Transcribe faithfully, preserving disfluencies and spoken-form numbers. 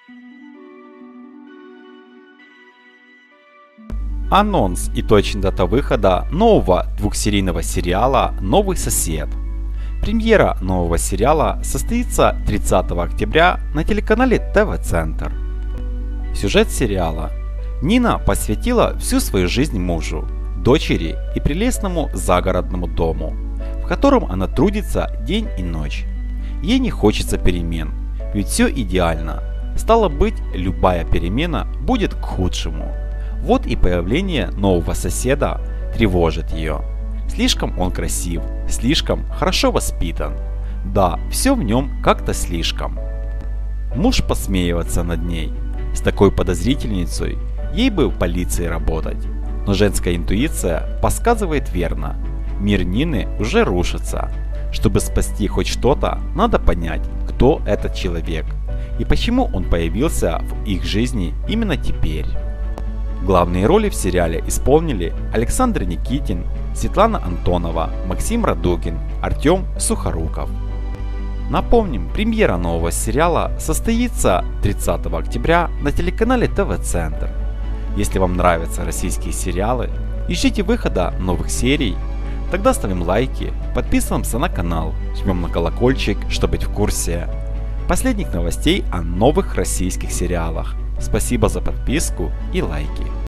Анонс и точная дата выхода нового двухсерийного сериала «Новый сосед». Премьера нового сериала состоится тридцатого октября на телеканале тэ вэ Центр. Сюжет сериала. Нина посвятила всю свою жизнь мужу, дочери и прелестному загородному дому, в котором она трудится день и ночь. Ей не хочется перемен, ведь все идеально. Стало быть, любая перемена будет к худшему. Вот и появление нового соседа тревожит ее. Слишком он красив, слишком хорошо воспитан. Да, все в нем как-то слишком. Муж посмеивается над ней. С такой подозрительницей ей бы в полиции работать. Но женская интуиция подсказывает верно. Мир Нины уже рушится. Чтобы спасти хоть что-то, надо понять, кто этот человек и почему он появился в их жизни именно теперь. Главные роли в сериале исполнили Александр Никитин, Светлана Антонова, Максим Радугин, Артем Сухоруков. Напомним, премьера нового сериала состоится тридцатого октября на телеканале тэ вэ Центр. Если вам нравятся российские сериалы и ждите выхода новых серий, тогда ставим лайки, подписываемся на канал, жмем на колокольчик, чтобы быть в курсе последних новостей о новых российских сериалах. Спасибо за подписку и лайки.